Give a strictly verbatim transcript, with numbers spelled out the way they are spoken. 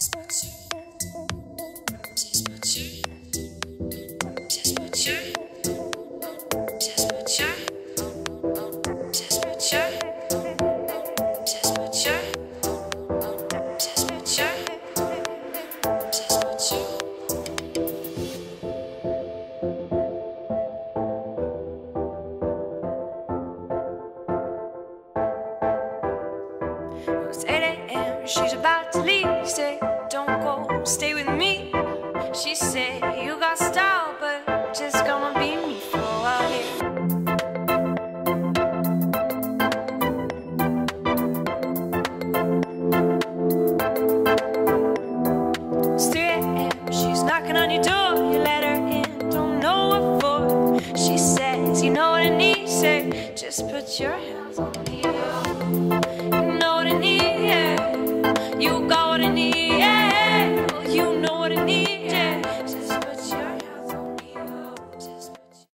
It's eight A M She's about to leave. Say, don't go, stay with me. She said, you got style, but just gonna be me for a while here. It's three A M She's knocking on your door. You let her in, don't know what for. She says, you know what I need. Say, just put your hand